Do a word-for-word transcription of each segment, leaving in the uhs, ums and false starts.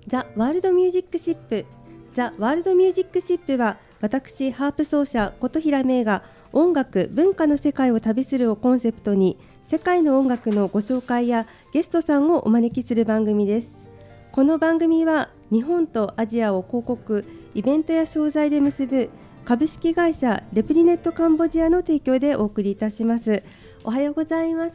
ザ・ワールドミュージックシップ。ザ・ワールドミュージックシップは、私ハープ奏者琴平芽が音楽・文化の世界を旅するをコンセプトに、世界の音楽のご紹介やゲストさんをお招きする番組です。この番組は日本とアジアを広告、イベントや商材で結ぶ株式会社レプリネットカンボジアの提供でお送りいたします。おはようございます。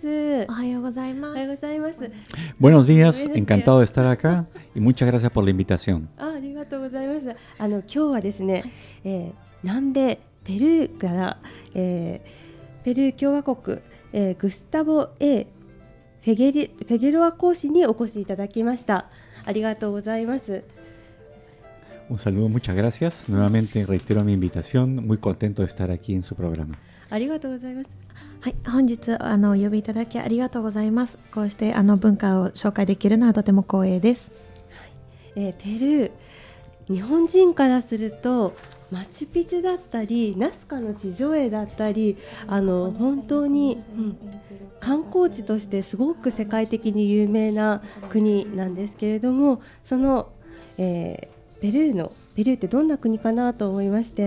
おはようございます。 おはようございます。 Buenos días, encantado de estar acá y muchas gracias por la invitación. あ、ありがとうございます。あの今日はですね、えー、南米ペルーから、えー、ペルー共和国、えー、グスタボ A フェゲリ、フェゲロア講師にお越しいただきました。ありがとうございます。 Un saludo, muchas gracias. Nuevamente reitero mi invitación. Muy contento de estar aquí en su programa. ありがとうございます。 はい、本日あのお呼びいただきありがとうございます。こうしてあの文化を紹介できるのはとても光栄です。 はい、えー、ペルー、日本人からするとマチュピチュだったりナスカの地上絵だったり、あの本当に、うん、観光地としてすごく世界的に有名な国なんですけれども、その、えー、ペルーのペルーってどんな国かなと思いまして。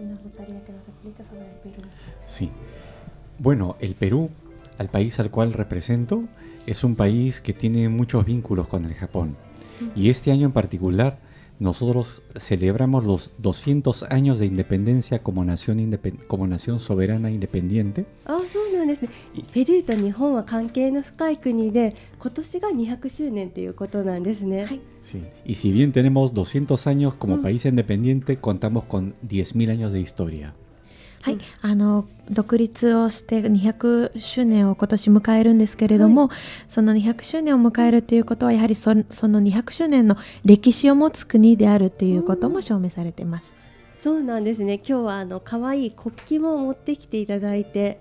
Sí. Bueno, el Perú, al país al cual represento, es un país que tiene muchos vínculos con el Japón. Y este año en particular, nosotros celebramos los doscientos años de independencia como nación, independ- como nación soberana independiente. あ、そうなんですね。ペルーと日本は関係の深い国で、今年がにひゃくしゅうねんということなんですね。はい。 Sí. Y si bien tenemos doscientos años como país independiente, contamos con diez mil años de historia. はい、あの独立をしてにひゃくしゅうねんを今年迎えるんですけれども、はい、そのにひゃくしゅうねんを迎えるということはやはり そ, そのにひゃくしゅうねんの歴史を持つ国であるということも証明されています。 そうなんですね。今日はあの可愛い国旗も持ってきていただいて、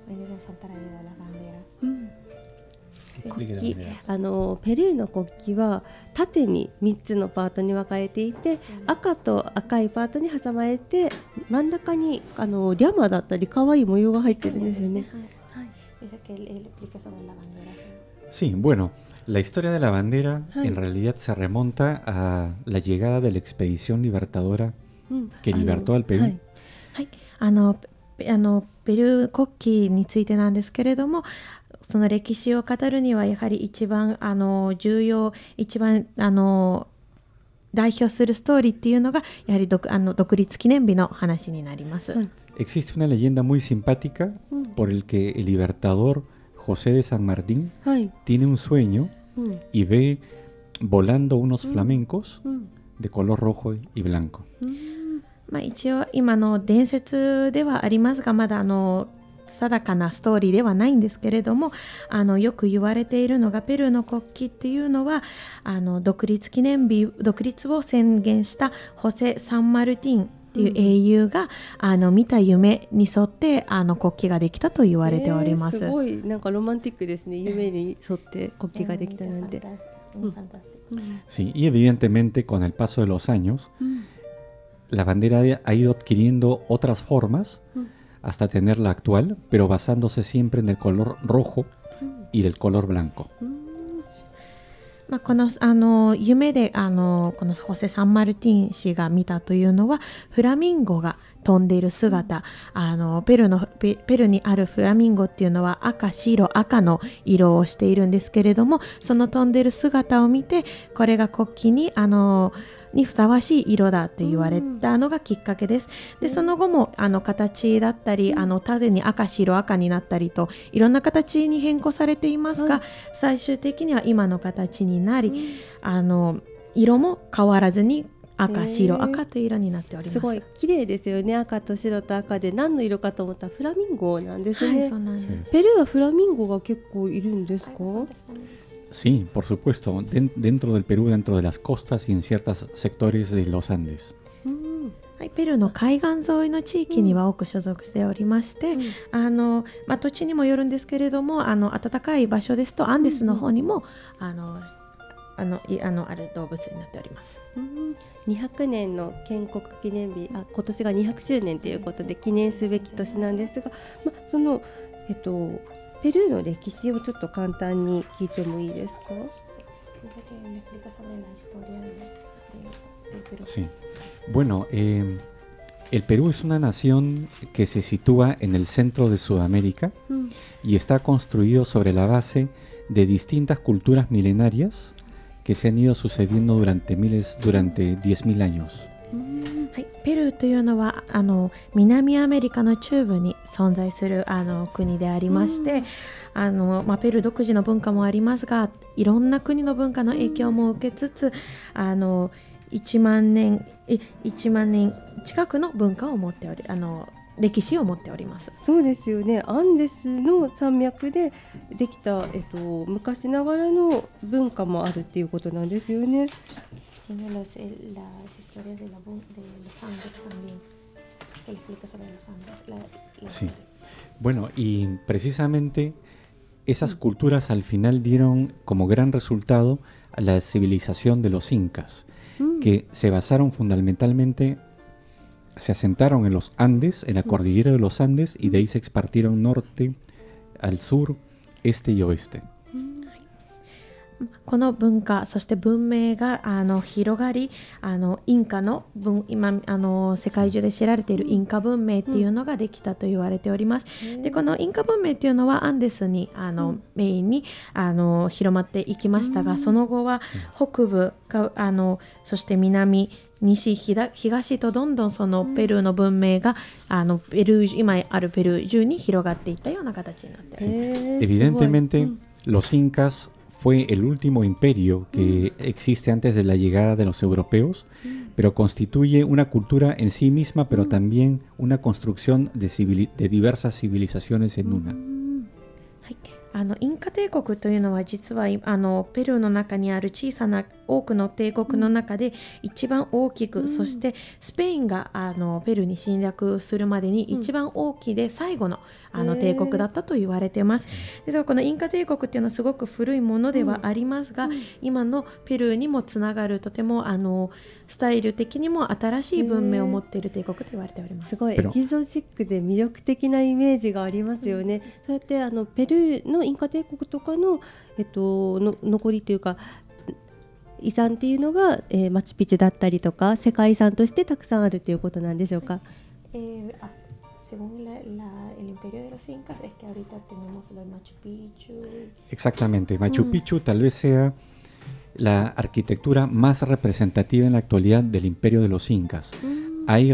うん、国旗、あのペルーの国旗は縦にみっつのパートに分かれていて、赤と赤いパートに挟まれて、真ん中にあのリャマだったり可愛い模様が入ってるんですよね。はい。 Sí, bueno, la historia de la bandera en realidad se remonta a la llegada de la expedición libertadora que libertó al Perú. はい、あのあのペルー国旗についてなんですけれども、その歴史を語るにはやはり一番あの重要、一番あの代表するストーリーっていうのがやはり独あの独立記念日の話になります。 Existe una leyenda muy simpática por el que el libertador José de San Martín tiene un sueño y ve volando unos flamencos de color rojo y blanco. まあ一応今の伝説ではありますが、まだあの定かなストーリーではないんですけれども、あのよく言われているのが、ペルーの国旗っていうのはあの独立記念日、独立を宣言したホセ・サンマルティンっていう英雄が、うん、あの見た夢に沿ってあの国旗ができたと言われております。 えー、すごいなんかロマンティックですね。夢に沿って国旗ができたなんて。 Sí, y evidentemente con el paso de los años, la bandera ha ido adquiriendo otras formas hasta tener la actual, pero basándose siempre en el color rojo y el color blanco. まあ、このあの夢であのこのホセ・サンマルティン氏が見たというのは、フラミンゴが飛んでいる姿、あのペルのペ、ペルにあるフラミンゴっていうのは赤、白、赤の色をしているんですけれども、その飛んでいる姿を見て、これが国旗にあのにふさわしい色だって言われたのがきっかけです。でその後もあの形だったり、あの縦に赤、白、赤になったりといろんな形に変更されていますが、最終的には今の形になり、あの色も変わらずに赤、白、赤という色になっております。 すごい綺麗ですよね。赤と白と赤で何の色かと思ったらフラミンゴなんですね。はい、そうなんです。ペルーはフラミンゴが結構いるんですか ？Sí, por supuesto, Den- dentro del Perú, dentro de las costas y en ciertos sectores de los Andes. はい、ペルーの海岸沿いの地域には多く所属しておりまして、うん、あのまあ、土地にもよるんですけれども、あの暖かい場所ですとアンデスの方にも、うん、あのあのいあのある動物になっております。 うん、にひゃくねんの建国記念日、あ今年がにひゃくしゅうねんということで記念すべき年なんですが、ま、そのえっとペルーの歴史をちょっと簡単に聞いてもいいですか？ Sí. Bueno, eh, el Perú es una nación que se sitúa en el centro de Sudamérica mm. y está construido sobre la base de distintas culturas milenarias que se han ido sucediendo durante miles, durante diez mil años. はい、ペルーというのはあの南アメリカの中部に存在するあの国でありまして、 うんあのまあ、ペルー独自の文化もありますが、いろんな国の文化の影響も受けつつ、あのいちまんねんえいちまんねん近くの文化を持っており、あの歴史を持っております。 そうですよね。アンデスの山脈でできた、えっと、昔ながらの文化もあるっていうことなんですよね。 Tiene los, el, las historias de, la, de los Andes también, que le explica sobre los Andes. La, la Sí. historia. Bueno, y precisamente esas culturas al final dieron como gran resultado a la civilización de los incas, Mm. que se basaron fundamentalmente, se asentaron en los Andes, en la cordillera de los Andes, y de ahí se expartieron norte, al sur, este y oeste. この文化、そして文明があの広がり、あのインカの文今あの世界中で知られているインカ文明っていうのができたと言われております。で、このインカ文明っていうのはアンデスにあの、うん、メインにあの広まっていきましたが、うん、その後は北部かあのそして南西東とどんどんそのペルーの文明が、うん、あのペルー今あるペルー中に広がっていったような形になっています。 Evidentemente, los incas fue el último imperio que mm. existe antes de la llegada de los europeos, mm. pero constituye una cultura en sí misma, pero mm. también una construcción de, civili- de diversas civilizaciones en una. はい、あのインカ帝国というのは実はあのペルーの中にある小さな多くの帝国の中で一番大きく、うん、そしてスペインがあのペルーに侵略するまでに一番大きいで最後の、あの帝国だったと言われています。ではこのインカ帝国っていうのはすごく古いものではありますが、うん、今のペルーにもつながるとてもあのスタイル的にも新しい文明を持っている帝国と言われております。 すごいエキゾチックで魅力的なイメージがありますよね。うん、そうやってあのペルーのインカ帝国とかの、えっと、の残りというか遺産っていうのが、えー、マチュピチュだったりとか世界遺産としてたくさんあるということなんでしょうか。 えー、あsegún la, la, el imperio de los incas es que ahorita tenemos el Machu Picchu. Exactamente, Machu mm. Picchu tal vez sea la arquitectura más representativa en la actualidad del imperio de los incas. Mm. Hay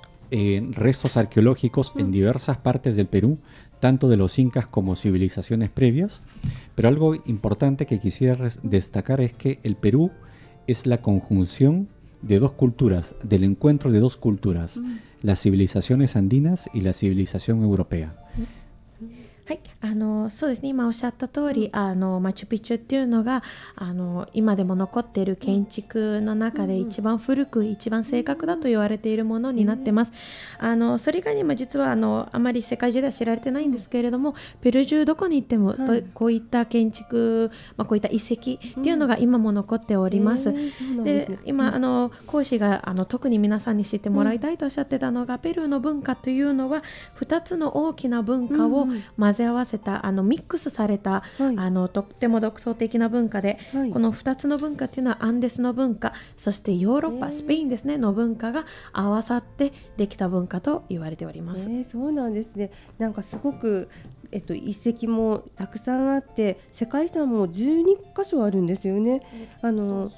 eh, restos arqueológicos mm. en diversas partes del Perú, tanto de los incas como civilizaciones previas, pero algo importante que quisiera destacar es que el Perú es la conjunción de dos culturas, del encuentro de dos culturas, mm. las civilizaciones andinas y la civilización europea. はい、あのそうですね、今おっしゃった通り、あのマチュピチュっていうのがあの今でも残っている建築の中で一番古く、うん、一番正確だと言われているものになってます。うん、あのそれ以外にも実はあのあまり世界中では知られてないんですけれども、ペルー中どこに行っても、はい、こういった建築、まあ、こういった遺跡っていうのが今も残っております。うん、で、ね、今あの講師があの特に皆さんに知ってもらいたいとおっしゃってたのが、うん、ペルーの文化というのはふたつの大きな文化を混ぜ合わせた、あのミックスされた、はい、あのとっても独創的な文化で、はい、このふたつの文化っていうのはアンデスの文化、そしてヨーロッパ、スペインですねの文化が合わさってできた文化と言われております。 えー、そうなんですね。なんかすごく、えっと、遺跡もたくさんあって世界遺産もじゅうにかしょあるんですよね。あの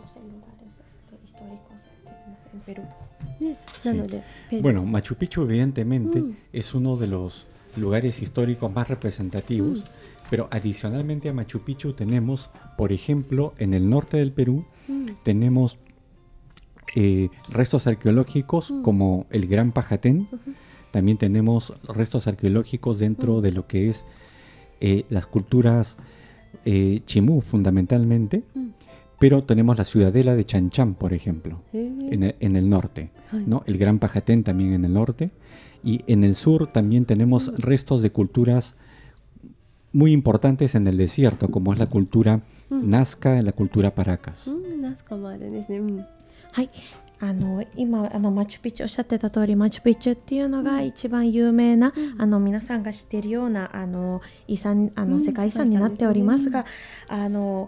ね、なので、 sí. Bueno, Machu Picchu evidentemente、うん、es uno de los lugares históricos más representativos, mm. pero adicionalmente a Machu Picchu tenemos, por ejemplo, en el norte del Perú, mm. tenemos eh, restos arqueológicos mm. como el Gran Pajatén, uh-huh. también tenemos restos arqueológicos dentro mm. de lo que es eh, las culturas eh, chimú fundamentalmente, mm. pero tenemos la ciudadela de Chanchán, por ejemplo, mm. en, el, en el norte, ¿no? El Gran Pajatén también en el norte. Y en el sur también tenemos mm. restos de culturas muy importantes en el desierto, como es la cultura mm. Nazca y la cultura Paracas. Mm, Nazcaもあるんですね。うん、はい。あの今あのマチュピチュおっしゃってた通り、マチュピチュっていうのが一番有名な、うん、あの皆さんが知っているようなあの遺産あの世界遺産になっておりますが、あの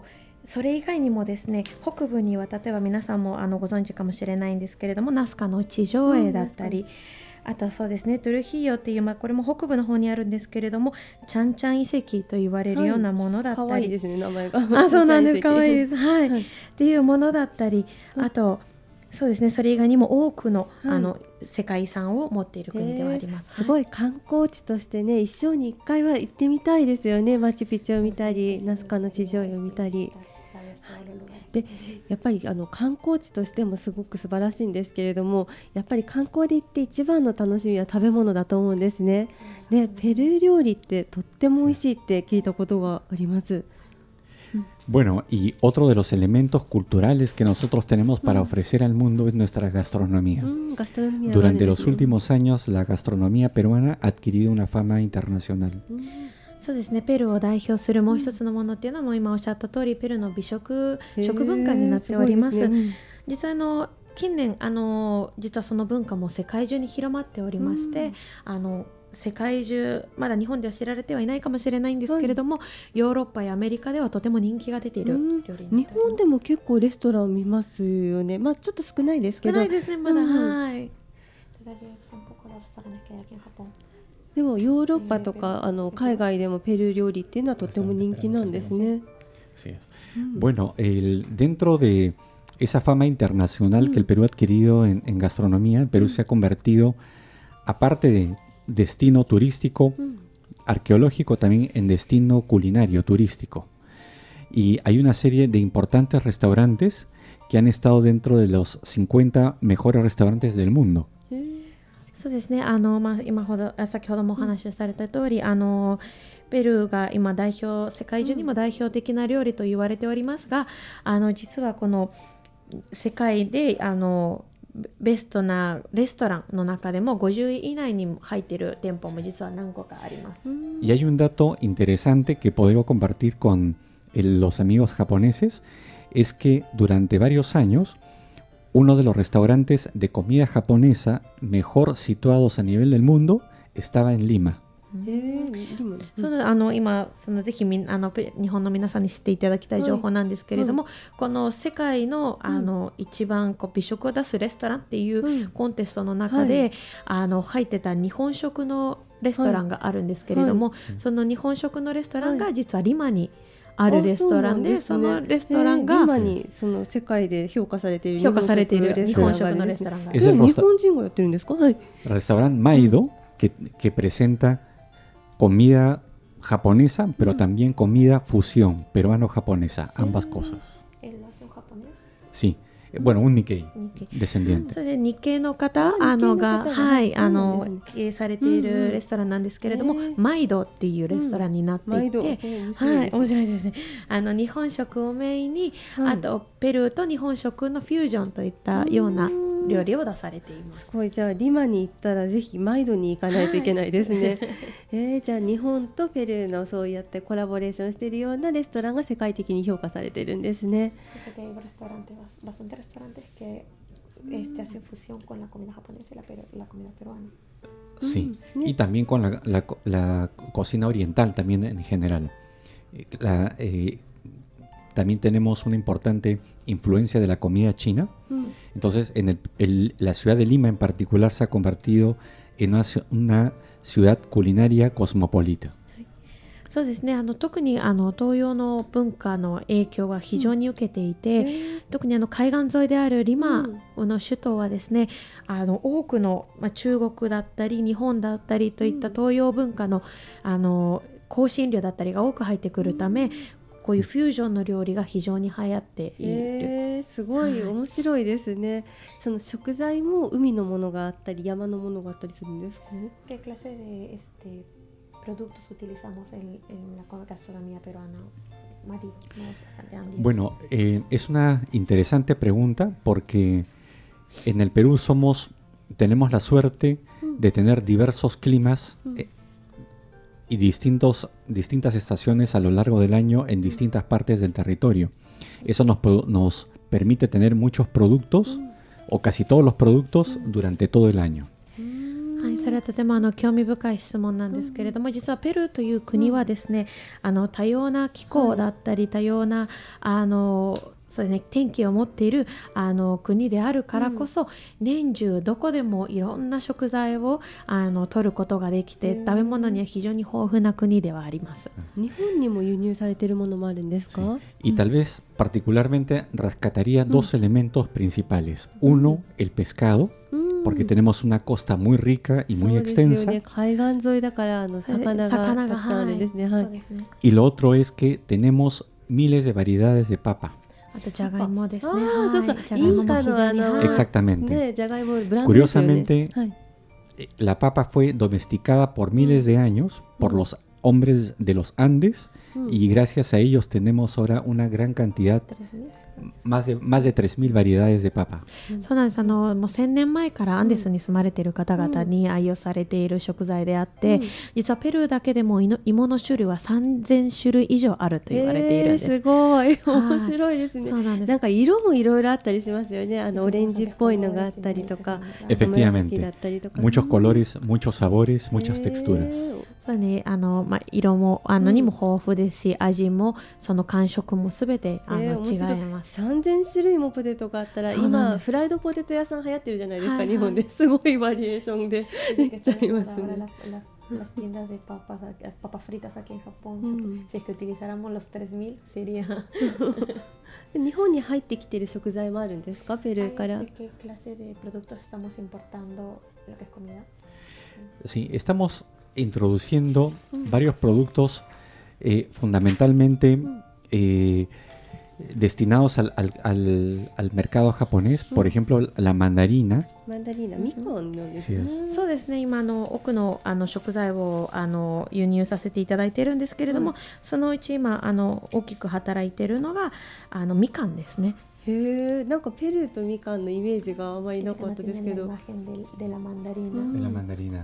それ以外にもですね、北部には例えば皆さんもあのご存知かもしれないんですけれども、ナスカの地上絵だったり、うん、あとそうですね、トゥルヒーヨっていう、まあ、これも北部の方にあるんですけれども、チャンチャン遺跡と言われるようなものだったり、 可愛いですね、名前が。 あ、そうなんです、可愛いです、はい、 はい、 っていうものだったり、あとそうですね、それ以外にも多くの、はい、あの世界遺産を持っている国ではあります。 すごい観光地としてね、一生に一回は行ってみたいですよね。マチュピチュを見たり、ナスカの地上絵を見たり。でやっぱりあの観光地としてもすごく素晴らしいんですけれども、やっぱり観光で行って一番の楽しみは食べ物だと思うんですね。でペルー料理ってとっても美味しいって聞いたことがあります。 Bueno, y otro de los elementos culturales que nosotros tenemos para ofrecer al mundo es nuestra gastronomía. Mm, gastronomía Durante los últimos años, la gastronomía peruana ha adquirido una fama internacional. Mm. そうですね、ペルーを代表するもう一つのものっていうのも今おっしゃった通り、ペルーの美食食文化になっております。すね、実はあの近年あの実はその文化も世界中に広まっておりまして、うん、あの世界中まだ日本では知られてはいないかもしれないんですけれども、はい、ヨーロッパやアメリカではとても人気が出ている料理になっております。 日本でも結構レストラン見ますよね。まあちょっと少ないですけど。 少ないですね、まだ、うん、はい。 でもヨーロッパとかあの海外でもペルー料理っていうのはとても人気なんですね。 Sí. Bueno, el, dentro de esa fama internacional que el Perú ha adquirido en, en gastronomía, el Perú se ha convertido, aparte de destino turístico, arqueológico, también en destino culinario turístico. Y hay una serie de importantes restaurantes que han estado dentro de los cincuenta mejores restaurantes del mundo. そうですね、あの、まあ、今ほど先ほどもお話しされた通り、あのペルーが今代表世界中にも代表的な料理と言われておりますが、あの実はこの世界であのベストなレストランの中でもごじゅうい以内に入っている店舗も実は何個かあります。 Y hay un dato interesante que puedo compartir con el, los amigos japoneses, es que durante varios años uno de los restaurantes de comida japonesa mejor situados a nivel del mundo estaba en Lima. そのあの今そのぜひみあの日本の皆さんに知っていただきたい情報なんですけれども、はい、この世界のあの、うん、一番こう美食を出すレストランっていうコンテストの中で、うんはい、あの入ってた日本食のレストランがあるんですけれども、はいはい、その日本食のレストランが実はリマにあるレストラン で, で、そのレストランが今にその世界で評価されている評価されている日本食のレストランがある。 日本人がやってるんですか？はい。 Restaurant Maido que que presenta comida japonesa, pero también comida fusión peruano-japonesa, ambas cosas. ¿Él lo hace en japonés? Sí. Bueno, un Nikkei descendiente. それで日系の方あのがはいあの経営されているレストランなんですけれども、マイドっていうレストランになっていて、はい面白いですね。あの日本食をメインに、あとペルーと日本食のフュージョンといったような料理を出されています。 すごい、じゃあリマに行ったらぜひマイドに行かないといけないですね。はい、えー、じゃあ日本とペルーのそうやってコラボレーションしているようなレストランが世界的に評価されているんですね。 restaurantes que este, hacen fusión con la comida japonesa y la, peru, la comida peruana. Sí, mm, y también con la, la, la cocina oriental también en general. La, eh, también tenemos una importante influencia de la comida china. Mm. Entonces, en el, el, la ciudad de Lima en particular se ha convertido en una, una ciudad culinaria cosmopolita. そうですね、あの特にあの東洋の文化の影響が非常に受けていて、うん、特にあの海岸沿いであるリマの首都はですね、あの多くの、まあ、中国だったり日本だったりといった東洋文化の、あの香辛料だったりが多く入ってくるため、こういうフュージョンの料理が非常に流行っている。 えー、すごい面白いですね。はい、その食材も海のものがあったり山のものがあったりするんですか？¿Qué clase de este productos utilizamos en, en la gastronomía peruana? Mari, bueno, eh, es una interesante pregunta porque en el Perú somos, tenemos la suerte de tener diversos climas eh, y distintos, distintas estaciones a lo largo del año en distintas partes del territorio. Eso nos, nos permite tener muchos productos o casi todos los productos durante todo el año. はい、それはとてもあの興味深い質問なんですけれども、実はペルーという国はですね、あの多様な気候だったり、多様なあのそうですね、天気を持っているあの国であるからこそ、うん、年中どこでもいろんな食材をあの取ることができて、食べ物には非常に豊富な国ではあります。 日本にも輸入されているものもあるんですか？ Sí. Y tal vez particularmente rescataría dos elementos principales. Uno, el pescado, porque tenemos una costa muy rica y muy extensa. Y lo otro es que tenemos miles de variedades de papa. Exactamente. Curiosamente, la papa fue domesticada por miles de años por los hombres de los Andes, y gracias a ellos tenemos ahora una gran cantidad, más de, más de tres mil variedades de papa. そうなんです。あのもうせんねんまえからアンデスに住まれている方々に愛用されている食材であって、うん、実はペルーだけでも芋の種類はさんぜん種類以上あると言われているんです。 すごい面白いですね。そうなんです。なんか色もいろいろあったりしますよね。あのオレンジっぽいのがあったりとか、 Efectivamente, muchos colores, muchos sabores, muchas texturas. そうね、あのまあ色もあのにも豊富ですし、味もその感触もすべてあの違います。 さんぜん種類もポテトがあったら、今フライドポテト屋さん流行ってるじゃないですか、はいはい、日本ですごいバリエーションでできちゃいますね。 Las tiendas de papas, papas fritas aquí en Japón, mm. si es que utilizáramos los tres mil sería 日本に入ってきている食材もあるんですか、ペルーから。 ¿Qué clase de productos estamos importando lo que es comida? Sí, estamos introduciendo mm. varios productos eh, fundamentalmente eh, destinados al, al, al, al mercado japonés, por mm. ejemplo la mandarina. マンダリーナ、みかんのですね。 そうですね。今の奥のあの食材をあの輸入させていただいているんですけれども、うん、そのうち今あの大きく働いているのがあのみかんですね。 へえ、なんかペルーとみかんのイメージがあまりなかったですけど。 De la mandarina. De la mandarina.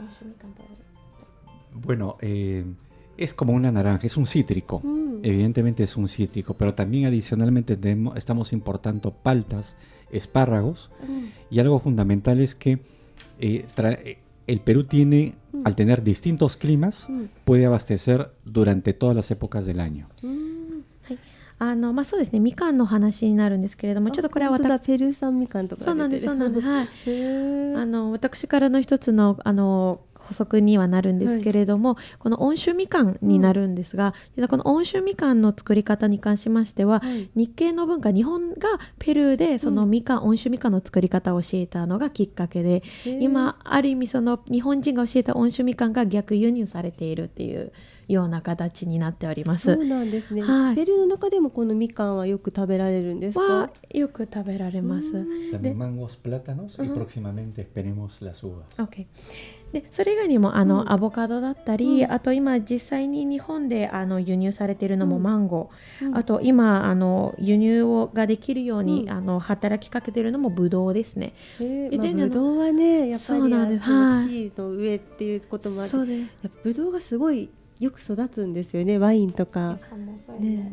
Bueno, eh, es como una naranja, es un cítrico. Mm. Evidentemente es un cítrico, pero también adicionalmente tenemos, estamos importando paltas, espárragos, mm. y algo fundamental es que eh, tra- el Perú tiene, mm. al tener distintos climas, mm. puede abastecer durante todas las épocas del año. Mm. あのまあ、そうですね、みかんの話になるんですけれども、ちょっとこれは私ペルー産みかんとかそうなんです、そうなんです、はい、あの私からの一つのあの補足にはなるんですけれども、はい、この温州みかんになるんですが、うん、この温州みかんの作り方に関しましては、はい、日系の文化、日本がペルーでそのみかん、うん、温州みかんの作り方を教えたのがきっかけで、今ある意味その日本人が教えた温州みかんが逆輸入されているっていうような形になっております。 そうなんですね、はい、ペルーの中でもこのみかんはよく食べられるんですか？ はよく食べられます。 で、mangos, plátanos y próximamente esperemos las uvas. Okay. でそれ以外にもあの、うん、アボカドだったり、うん、あと今実際に日本であの輸入されているのもマンゴー、うん、あと今あの輸入をができるように、うん、あの働きかけているのもブドウですね。 えーまあ、ブドウはねやっぱり地の上っていうこともあって、はい、ブドウがすごいよく育つんですよね、ワインとか、ね。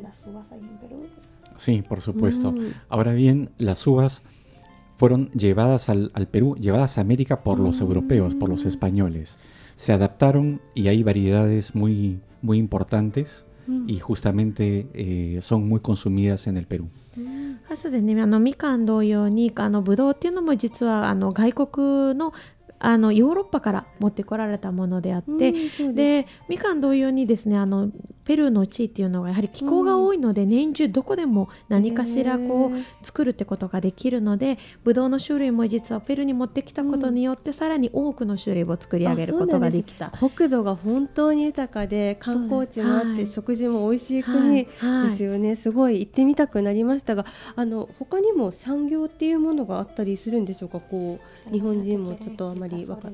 Sí, por supuesto. Mm. Ahora bien, las uvas fueron llevadas al, al Perú, llevadas a América por mm. los europeos, por los españoles. Se adaptaron y hay variedades muy, muy importantes mm. y justamente eh, son muy consumidas en el Perú. そうですね、あのみかん同様にあのブドウっていうのも実はあの外国のあのヨーロッパから持ってこられたものであって、うん、で, でみかん同様にですね、あのペルーの地っていうのはやはり気候が多いので、うん、年中どこでも何かしらこう作るってことができるので、ブドウの種類も実はペルーに持ってきたことによって、うん、さらに多くの種類を作り上げることができた。 国土が本当に豊かで観光地もあって、はい、食事も美味しい国ですよね、はいはい、すごい行ってみたくなりましたが、あの他にも産業っていうものがあったりするんでしょうか？こう日本人もちょっとあまり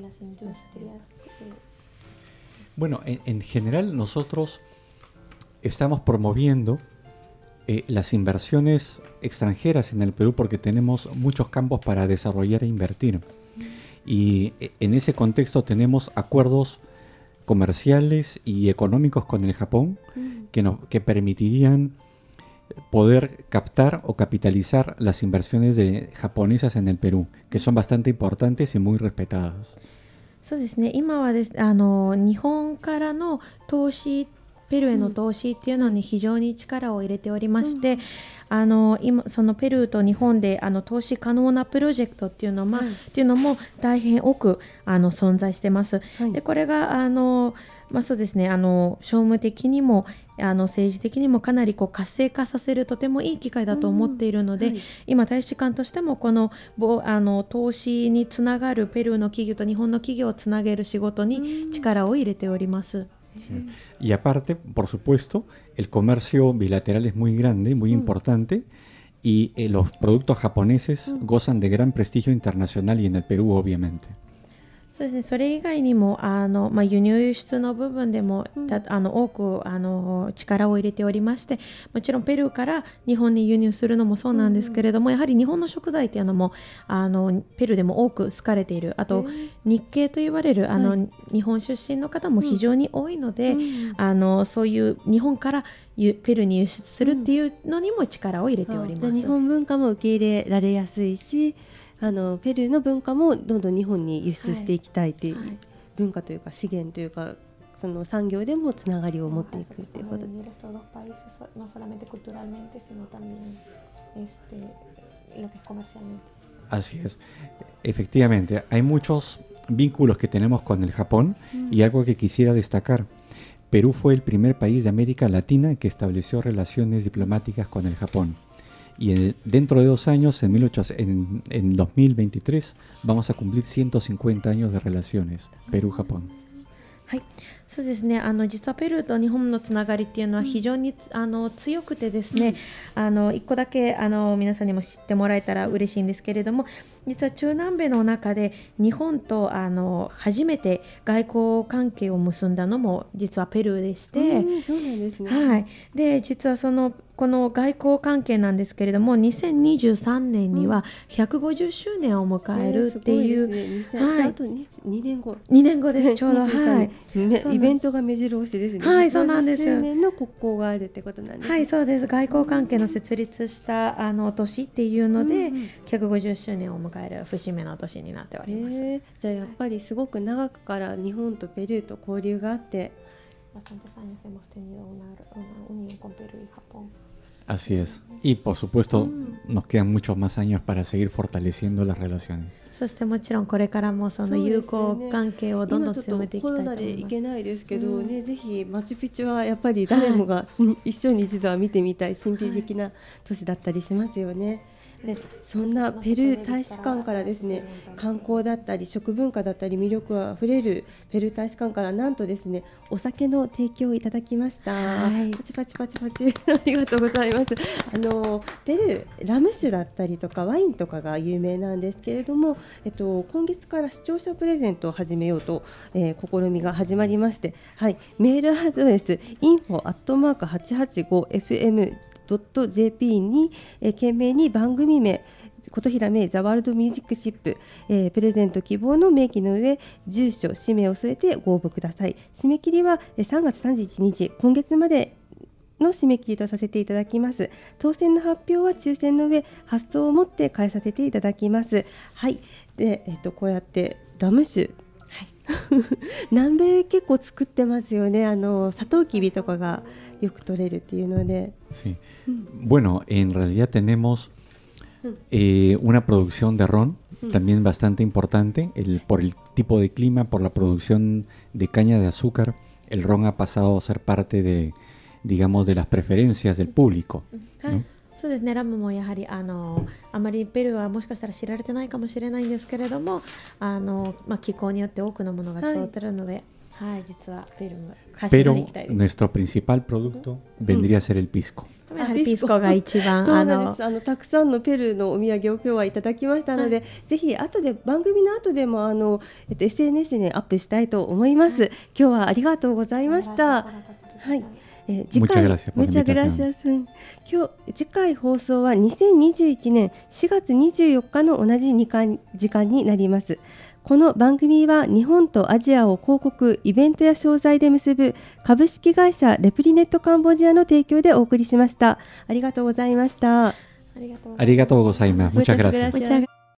Bueno, en, en general nosotros estamos promoviendo eh, las inversiones extranjeras en el Perú porque tenemos muchos campos para desarrollar e invertir. Y en ese contexto tenemos acuerdos comerciales y económicos con el Japón que, nos, que permitirían poder captar o capitalizar las inversiones de japonesas en el Perú, que son bastante importantes y muy respetadas. そうですね、今はですあの日本からの投資ペルーへの投資っていうのに非常に力を入れておりまして、うん、あの今そのペルーと日本であの投資可能なプロジェクトっていうのも、はい、っていうのも大変多くあの存在してます。はい、でこれがあの、まあ、そうですね、あの商務的にもあの政治的にもかなりこう活性化させるとてもいい機会だと思っているので、うんはい、今大使館としてもこのあの投資につながるペルーの企業と日本の企業をつなげる仕事に力を入れております。 Sí. Y aparte, por supuesto, el comercio bilateral es muy grande, muy mm. importante, y eh, los productos japoneses mm. gozan de gran prestigio internacional y en el Perú, obviamente. そうですね、それ以外にもあの、まあ、輸入輸出の部分でも、うん、あの多くあの力を入れておりまして、もちろんペルーから日本に輸入するのもそうなんですけれども、うん、やはり日本の食材っていうのもあのペルーでも多く好かれている。あと日系と言われるあの、はい、日本出身の方も非常に多いので、うん、あのそういう日本からペルーに輸出するっていうのにも力を入れております。 うん、日本文化も受け入れられやすいし、あのペルーの文化もどんどん日本に輸出していきたいという、はいはい、文化というか資源というかその産業でもつながりを持っていくということで。 Así es. Efectivamente, hay muchos vínculos que tenemos con el Japón mm. y algo que quisiera destacar. Perú fue el primer país de América Latina que estableció relaciones diplomáticas con el Japón. Y en, dentro de dos años, en, mil ochocientos, en, en dos mil veintitrés, vamos a cumplir ciento cincuenta años de relaciones Perú-Japón. はい、そうですね、あの実はペルーと日本のつながりっていうのは非常に、うん、あの強くてですね、うん、あのいっこだけあの皆さんにも知ってもらえたら嬉しいんですけれども、実は中南米の中で日本とあの初めて外交関係を結んだのも実はペルーでして、 うん、そうなんですね。 はい、で実はそのこの外交関係なんですけれども、にせんにじゅうさんねんにはひゃくごじゅっしゅうねんを迎えるっていう、 ねねはい、あとにねんごにねんごですちょうどはい、 イベントが目白押しですね。 はい、そうなんです。 ひゃくごじゅっしゅうねんの国交があるってことなんです。 はい、そうです。外交関係の設立したあの年っていうので、うんうん、ひゃくごじゅっしゅうねんを迎える節目の年になっております。 えー、じゃあやっぱりすごく長くから日本とペルーと交流があって。 Así es. Y por supuesto nos quedan muchos más años para seguir fortaleciendo las relaciones. そしてもちろんこれからもその友好関係をどんどん強めていきたいと思います。 今ちょっとコロナで行けないですけどね、うん、ぜひマチュピチュはやっぱり誰もが、はい、一緒に一度は見てみたい神秘的な都市だったりしますよね。でそんなペルー大使館からですね、観光だったり食文化だったり魅力あふれるペルー大使館からなんとですね、お酒の提供をいただきました。はい、パチパチパチパチありがとうございます。あのペルーラム酒だったりとかワインとかが有名なんですけれども、えっと、今月から視聴者プレゼントを始めようと、えー、試みが始まりまして、はい、メールアドレス インフォ アットマーク はちはちご エフエムドットジェーピー に、えー、懸命に番組名琴平芽ザワールドミュージックシップ、えー、プレゼント希望の明記の上住所氏名を添えてご応募ください。締め切りはさんがつさんじゅういちにち今月までの締め切りとさせていただきます。当選の発表は抽選の上発送をもって返させていただきます。はい、で、えー、とこうやってラム酒、はい、南米結構作ってますよね。あのサトウキビとかがよく取れるっていうので。 Sí. Bueno, en realidad tenemos eh, una producción de ron también bastante importante el, por el tipo de clima, por la producción de caña de azúcar. El ron ha pasado a ser parte de, digamos, de las preferencias del público, ¿no? そうですね、ラムもやはりあのあまりペルーはもしかしたら知られてないかもしれないんですけれども、あの、まあ、気候によって多くのものが伝わっているので、はいはい、実はペルーも走りに行きたいです。 Pero nuestro principal producto vendría a ser el pisco. やはりピスコが一番そうなんです。あのたくさんのペルーのお土産を今日はいただきましたので、はい、ぜひ後で番組の後でもあの、えっと、エスエヌエス にアップしたいと思います。はい、今日はありがとうございました。はい。えー、次回ムチャグラシアスン今日次回放送はにせんにじゅういちねんしがつにじゅうよっかの同じ時間になります。この番組は日本とアジアを広告イベントや商材で結ぶ株式会社レプリネットカンボジアの提供でお送りしました。ありがとうございました。 ありがとうございます。Muchas gracias。